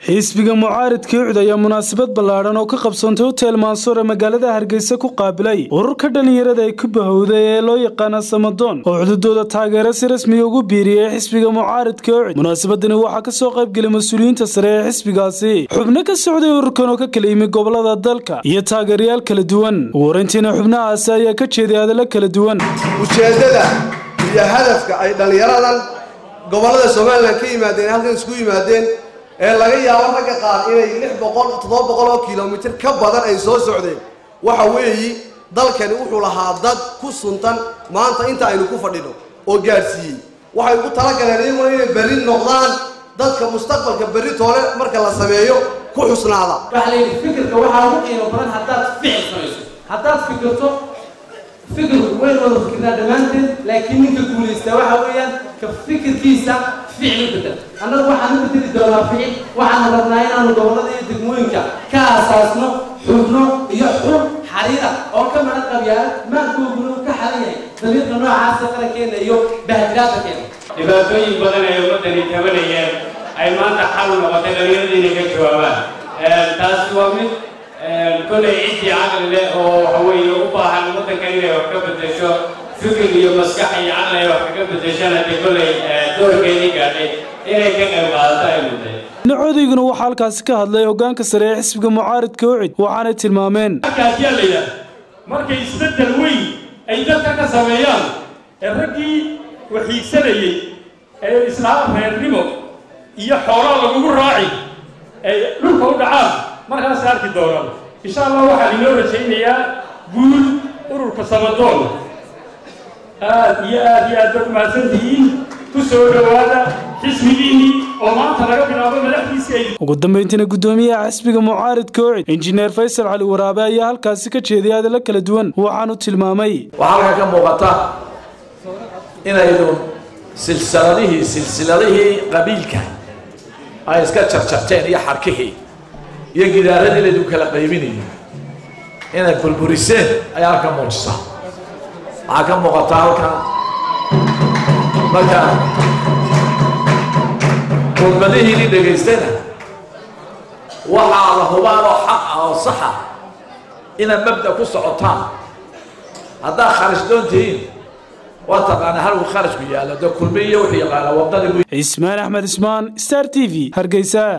xisbiga mucaaradka UCD ayaa munaasabad ballaaran oo ka qabsantay hotel Mansour ee magaalada Hargeysa ku qaabilay ururka dhalinyarada ay ku bahowday ee loo yaqaan Samadoon oo cududooda taageero si rasmi ah ugu biiriyay xisbiga mucaaradka UCD. Munaasabadani waxaa ka soo qayb galay mas'uuliyiinta sare ee xisbigaasi, xubno ka socday ururkan oo ka kala yimid gobolada dalka iyo taageerayaal kala duwan. Wareyntiina xubnahaasi ayaa ka jeeday hadallo kala duwan. Ujeedada iyo hadafka ay dhalinyaradan gobolada Soomaaliland ka yimaadeen halkan isku yimaadeen ee laga yaabo ragga qaar inay 600-700 kiiloomitir ka badan ay soo socdeen waxa weeyi dalkani wuxuu lahaa dad ku suntan maanta inta aynu ku fadhino oo gaarsiiyay waxay ugu tala galeen inay berri noqdaan dadka mustaqbalka berri toole marka la sameeyo ku xusnaada waxa la fikirka waxa ugu qiimo badan hadaad ficil samayso hadaad fikirto fikir weyn oo fikirna dhamaanteed laakiin ninka guuleysta waxa weeyaan ka fikirkiisa ficil bedel annagu waxaan u bedeli doonaa ficil waxaan rabnaa inaanu gobolada iyo degmooyinka ka asaasno xubno iyo xub xariira oo ka maran qabyaan maankooduna ka xalayay daliilka noocaas qarankeena iyo baahiraadka keena dhibaatooyin badan ay wadani tabanayeen ay maanta xal noqotay dhalinyarada ka jawaabaan taas waa mid كل عيد عقل أو هوي وباها المتكلم وكبد فكر يمسكح عقل وكبد شانة كل دور كذي قاعد إلى كم بعضها يمدي. نعودينا وحالكاس كهذا يوجانك سريع حسب معارض كوعد وعانت المامين. كاتيا ليا مركز يستد الوي أي ذلك كسبيان الرجي وحيك سريع الإسلام في الرمو يحاول الأمور راعي لوكو دعام marka saarki doonaan insha Allah waxa inoo rajaynayaa guul ururka Samadoon aad mahadsantihiin ku soo dhawaada xisbigiini oo maanta laga bilaabo madaxdiisa ugu dambeyntiina gudoomiyaha xisbiga mucaaradka UCD injineer Faysal Ali Waraabe ayaa halkaas ka jeediyay hadallo kala duwan waxaanu tilmaamay waxa ka muuqata inaydu silsiladihii qabiilka ay iska jarjarteen iyo xarkihii iyo gidaaradii la kala qaybinayo inay burburiseen ayaa ka muuqata waxa ka muuqata halkan marka qodbadihii dhageystana waxa la hubaan oo xaq ah oo sax ah ina mabda ku socotaan hadda kharash doontiin واتقانا هل خرج بياله ده كل بيه وحي قال وضل اسمان احمد اسمان ستار تي في هرقيسا.